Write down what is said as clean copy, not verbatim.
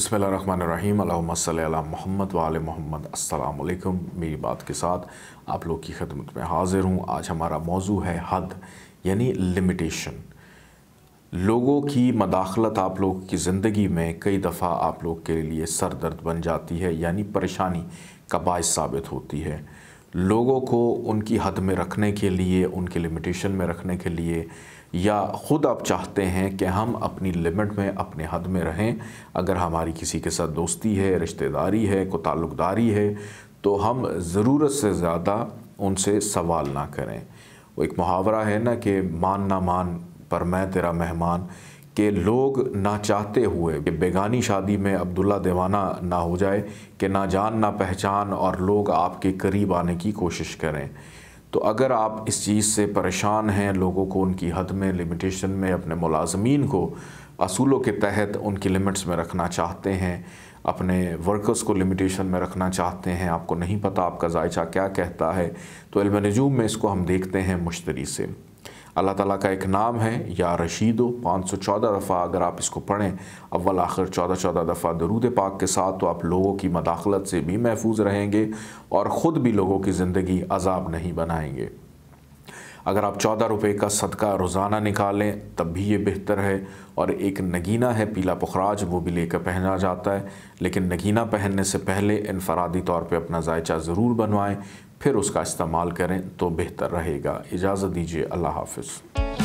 बिस्मिल्लाहिर्रहमानिर्रहीम अल्लाहुम्मा सल्ली अला मुहम्मद व आले मुहम्मद। अस्सलाम वालेकुम। मेरी बात के साथ आप लोग की खिदमत में हाज़िर हूँ। आज हमारा मौजू है हद यानी लिमिटेशन। लोगों की मदाखलत आप लोगों की ज़िंदगी में कई दफ़ा आप लोग के लिए सर दर्द बन जाती है, यानी परेशानी का बाइस साबित होती है। लोगों को उनकी हद में रखने के लिए, उनके लिमिटेशन में रखने के लिए, या ख़ुद आप चाहते हैं कि हम अपनी लिमिट में, अपने हद में रहें। अगर हमारी किसी के साथ दोस्ती है, रिश्तेदारी है, को ताल्लुक़दारी है, तो हम ज़रूरत से ज़्यादा उनसे सवाल ना करें। वो एक मुहावरा है ना कि मान ना मान पर मैं तेरा मेहमान, कि लोग ना चाहते हुए कि बेगानी शादी में अब्दुल्ला दीवाना ना हो जाए, कि ना जान ना पहचान और लोग आपके करीब आने की कोशिश करें। तो अगर आप इस चीज़ से परेशान हैं, लोगों को उनकी हद में, लिमिटेशन में, अपने मुलाज़मीन को असूलों के तहत उनकी लिमिट्स में रखना चाहते हैं, अपने वर्कर्स को लिमिटेशन में रखना चाहते हैं, आपको नहीं पता आपका ज़ायचा क्या कहता है, तो इल्म नजूम में इसको हम देखते हैं मुश्तरी से। अल्लाह ताला का एक नाम है या रशीदो, 514 दफ़ा अगर आप इसको पढ़ें अव्वल आखिर 14 दफ़ा दरूद पाक के साथ, तो आप लोगों की मदाखलत से भी महफूज रहेंगे और ख़ुद भी लोगों की ज़िंदगी अज़ाब नहीं बनाएंगे। अगर आप 14 रुपये का सदका रोज़ाना निकालें तब भी ये बेहतर है। और एक नगीना है पीला पुखराज, वो भी लेकर पहना जाता है, लेकिन नगीना पहनने से पहले इनफरादी तौर पे अपना ज़ायचा ज़रूर बनवाएं, फिर उसका इस्तेमाल करें तो बेहतर रहेगा। इजाज़त दीजिए, अल्लाह हाफ़िज़।